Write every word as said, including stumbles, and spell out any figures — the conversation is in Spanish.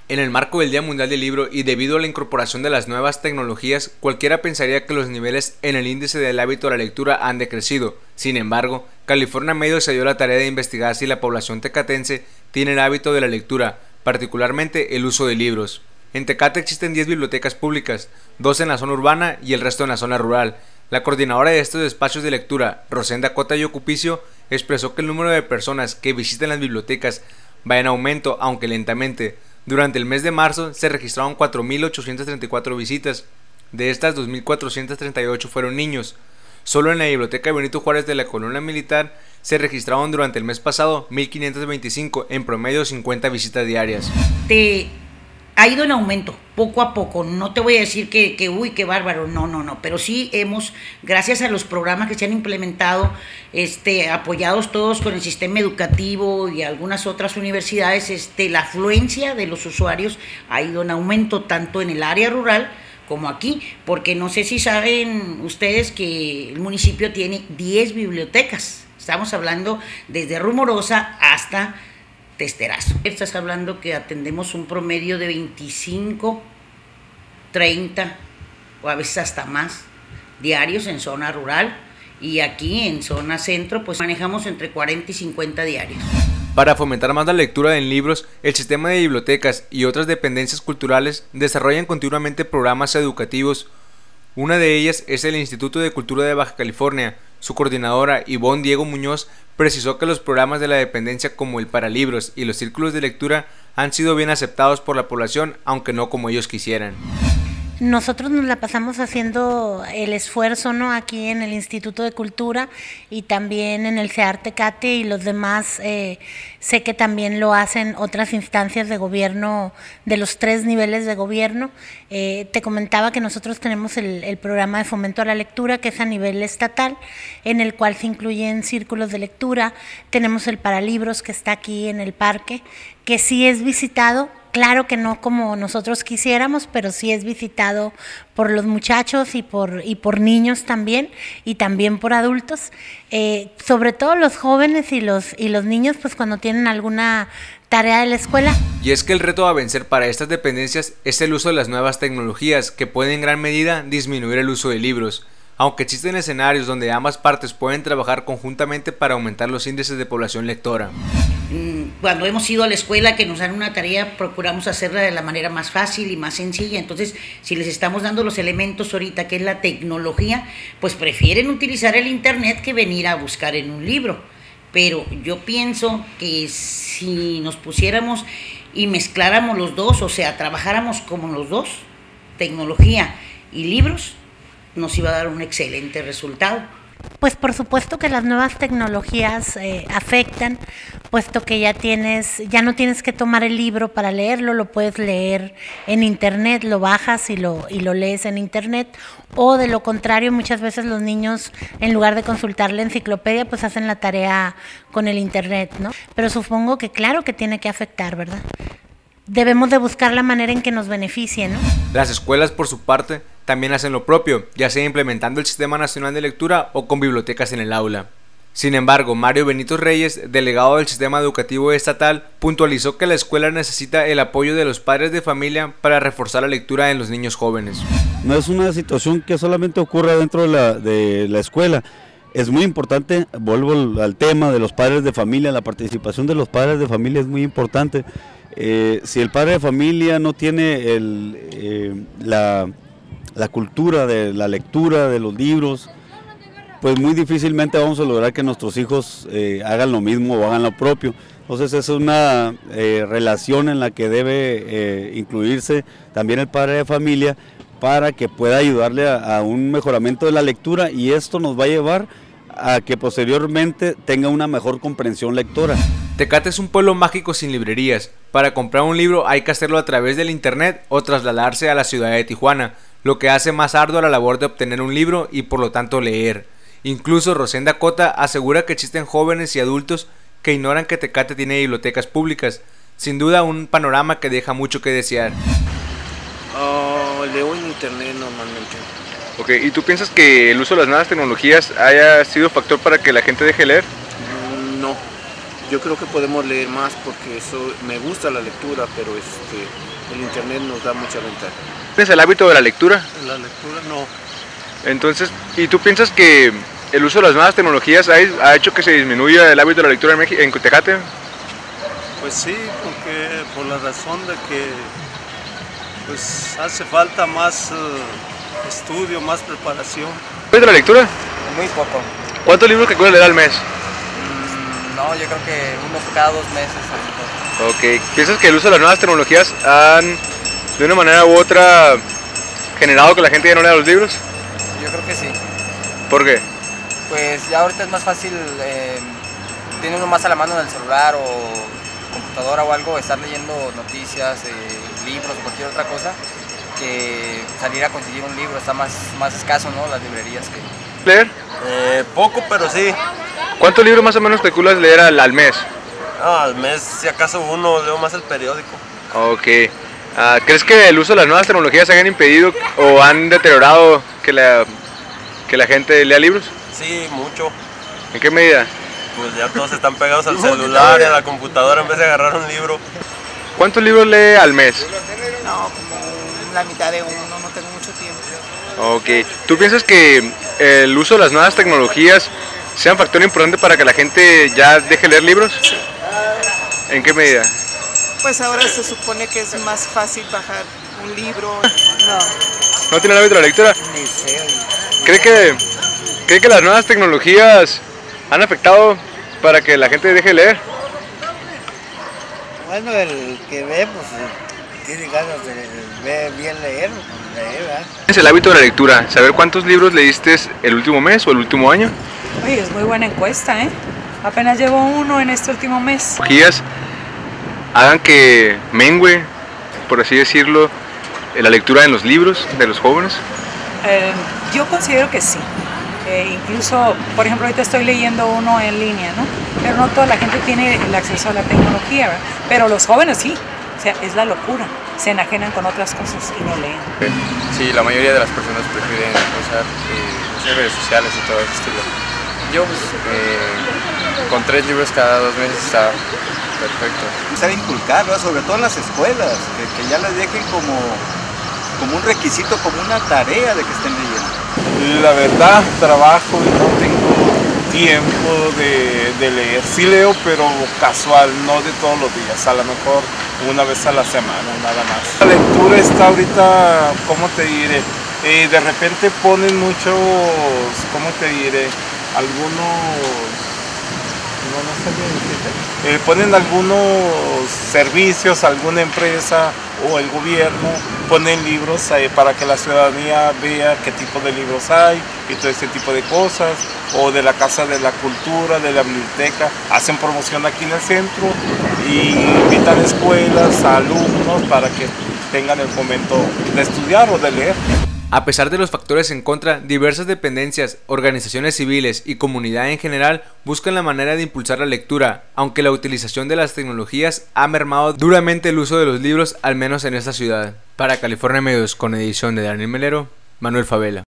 En el marco del Día Mundial del Libro y debido a la incorporación de las nuevas tecnologías, cualquiera pensaría que los niveles en el índice del hábito de la lectura han decrecido. Sin embargo, California Medio se dio la tarea de investigar si la población tecatense tiene el hábito de la lectura, particularmente el uso de libros. En Tecate existen diez bibliotecas públicas, dos en la zona urbana y el resto en la zona rural. La coordinadora de estos espacios de lectura, Rosenda Cota Yocupicio, expresó que el número de personas que visitan las bibliotecas va en aumento, aunque lentamente. Durante el mes de marzo se registraron cuatro mil ochocientas treinta y cuatro visitas. De estas, dos mil cuatrocientas treinta y ocho fueron niños. Solo en la biblioteca Benito Juárez de la Colonia Militar se registraron durante el mes pasado mil quinientas veinticinco, en promedio cincuenta visitas diarias. Te ha ido en aumento, poco a poco. No te voy a decir que, que uy, qué bárbaro, no, no, no, pero sí hemos, gracias a los programas que se han implementado, este, apoyados todos con el sistema educativo y algunas otras universidades, este, la afluencia de los usuarios ha ido en aumento tanto en el área rural como aquí, porque no sé si saben ustedes que el municipio tiene diez bibliotecas. Estamos hablando desde Rumorosa hasta Testerazo. Estás hablando que atendemos un promedio de veinticinco, treinta o a veces hasta más diarios en zona rural, y aquí en zona centro pues manejamos entre cuarenta y cincuenta diarios. Para fomentar más la lectura en libros, el sistema de bibliotecas y otras dependencias culturales desarrollan continuamente programas educativos. Una de ellas es el Instituto de Cultura de Baja California. Su coordinadora, Ivonne Diego Muñoz, precisó que los programas de la dependencia como el Paralibros y los círculos de lectura han sido bien aceptados por la población, aunque no como ellos quisieran. Nosotros nos la pasamos haciendo el esfuerzo, ¿no?, aquí en el Instituto de Cultura y también en el CEAR Tecate, y los demás eh, sé que también lo hacen otras instancias de gobierno de los tres niveles de gobierno. Eh, te comentaba que nosotros tenemos el, el programa de fomento a la lectura, que es a nivel estatal, en el cual se incluyen círculos de lectura. Tenemos el Paralibros, que está aquí en el parque, que sí es visitado. Claro que no como nosotros quisiéramos, pero sí es visitado por los muchachos y por, y por niños también, y también por adultos. Eh, sobre todo los jóvenes y los, y los niños, pues cuando tienen alguna tarea de la escuela. Y es que el reto a vencer para estas dependencias es el uso de las nuevas tecnologías, que pueden en gran medida disminuir el uso de libros. Aunque existen escenarios donde ambas partes pueden trabajar conjuntamente para aumentar los índices de población lectora. Cuando hemos ido a la escuela que nos dan una tarea, procuramos hacerla de la manera más fácil y más sencilla. Entonces, si les estamos dando los elementos ahorita, que es la tecnología, pues prefieren utilizar el internet que venir a buscar en un libro. Pero yo pienso que si nos pusiéramos y mezcláramos los dos, o sea, trabajáramos como los dos, tecnología y libros, nos iba a dar un excelente resultado. Pues por supuesto que las nuevas tecnologías eh, afectan, puesto que ya tienes, ya no tienes que tomar el libro para leerlo, lo puedes leer en internet, lo bajas y lo, y lo lees en internet, o de lo contrario, muchas veces los niños, en lugar de consultar la enciclopedia, pues hacen la tarea con el internet, ¿no? Pero supongo que claro que tiene que afectar, ¿verdad? Debemos de buscar la manera en que nos beneficie, ¿no? Las escuelas, por su parte, también hacen lo propio, ya sea implementando el Sistema Nacional de Lectura o con bibliotecas en el aula. Sin embargo, Mario Benito Reyes, delegado del Sistema Educativo Estatal, puntualizó que la escuela necesita el apoyo de los padres de familia para reforzar la lectura en los niños jóvenes. No es una situación que solamente ocurre dentro de la, de la escuela. Es muy importante, vuelvo al tema de los padres de familia, la participación de los padres de familia es muy importante. Eh, si el padre de familia no tiene el, eh, la, la cultura de la lectura de los libros, pues muy difícilmente vamos a lograr que nuestros hijos eh, hagan lo mismo o hagan lo propio. Entonces es una eh, relación en la que debe eh, incluirse también el padre de familia para que pueda ayudarle a, a un mejoramiento de la lectura, y esto nos va a llevar a que posteriormente tenga una mejor comprensión lectora. Tecate es un pueblo mágico sin librerías. Para comprar un libro hay que hacerlo a través del internet o trasladarse a la ciudad de Tijuana, lo que hace más ardua la labor de obtener un libro y por lo tanto leer. Incluso Rosenda Cota asegura que existen jóvenes y adultos que ignoran que Tecate tiene bibliotecas públicas. Sin duda un panorama que deja mucho que desear. Uh, leo en internet normalmente. Ok, ¿y tú piensas que el uso de las nuevas tecnologías haya sido factor para que la gente deje de leer? Mm, no, yo creo que podemos leer más porque eso me gusta la lectura, pero este el internet nos da mucha ventaja. ¿Tienes el hábito de la lectura? La lectura no. Entonces, ¿y tú piensas que el uso de las nuevas tecnologías ha, ha hecho que se disminuya el hábito de la lectura en, México, en Tecate? Pues sí, porque por la razón de que pues hace falta más uh, estudio, más preparación. ¿Hábito de la lectura? Muy poco. ¿Cuántos libros que leer al mes? Mm, no, yo creo que uno cada dos meses a lo mejor. Ok. ¿Piensas que el uso de las nuevas tecnologías han, de una manera u otra, generado que la gente ya no lea los libros? Yo creo que sí. ¿Por qué? Pues ya ahorita es más fácil, eh, tiene uno más a la mano en el celular o computadora o algo, estar leyendo noticias, eh, libros o cualquier otra cosa, que salir a conseguir un libro. Está más, más escaso, ¿no? Las librerías que... ¿Leer? Eh, poco, pero sí. ¿Cuántos libros más o menos calculas leer al, al mes? No, al mes, si acaso uno, leo más el periódico. Ok. Uh, ¿Crees que el uso de las nuevas tecnologías hayan impedido o han deteriorado que la, que la gente lea libros? Sí, mucho. ¿En qué medida? Pues ya todos están pegados al celular y a la computadora en vez de agarrar un libro. ¿Cuántos libros lee al mes? No, como la mitad de uno, no tengo mucho tiempo. Ok. ¿Tú piensas que el uso de las nuevas tecnologías sea un factor importante para que la gente ya deje leer libros? ¿En qué medida? Pues ahora se supone que es más fácil bajar un libro. No. ¿No tiene el hábito de la lectura? Ni sé. ¿Cree que, ¿Cree que las nuevas tecnologías han afectado para que la gente deje leer? Bueno, el que ve, pues tiene ganas de ver bien leer, pues, leer, ¿verdad? ¿Es el hábito de la lectura? ¿Saber cuántos libros leíste el último mes o el último año? Oye, es muy buena encuesta, ¿eh? Apenas llevo uno en este último mes. ¿Tecnologías hagan que mengue, por así decirlo, la lectura en los libros de los jóvenes? Eh, yo considero que sí. Eh, incluso, por ejemplo, ahorita estoy leyendo uno en línea, ¿no? Pero no toda la gente tiene el acceso a la tecnología, ¿verdad? Pero los jóvenes sí. O sea, es la locura. Se enajenan con otras cosas y no leen. Sí, la mayoría de las personas prefieren usar eh, redes sociales y todo ese estilo. Yo, pues, eh, con tres libros cada dos meses está perfecto. Empezar a inculcar, ¿no? Sobre todo en las escuelas, que, que ya las dejen como, como un requisito, como una tarea de que estén leyendo. La verdad, trabajo y no tengo tiempo de, de leer. Sí leo, pero casual, no de todos los días, a lo mejor una vez a la semana, nada más. La lectura está ahorita, ¿cómo te diré? Eh, de repente ponen muchos, ¿cómo te diré? Algunos... No, no sé bien decirte. Eh, ponen algunos servicios, alguna empresa o el gobierno ponen libros eh, para que la ciudadanía vea qué tipo de libros hay y todo ese tipo de cosas, o de la Casa de la Cultura, de la biblioteca, hacen promoción aquí en el centro y invitan a escuelas, a alumnos para que tengan el fomento de estudiar o de leer. A pesar de los factores en contra, diversas dependencias, organizaciones civiles y comunidad en general buscan la manera de impulsar la lectura, aunque la utilización de las tecnologías ha mermado duramente el uso de los libros, al menos en esta ciudad. Para California Medios, con edición de Daniel Melero, Manuel Favela.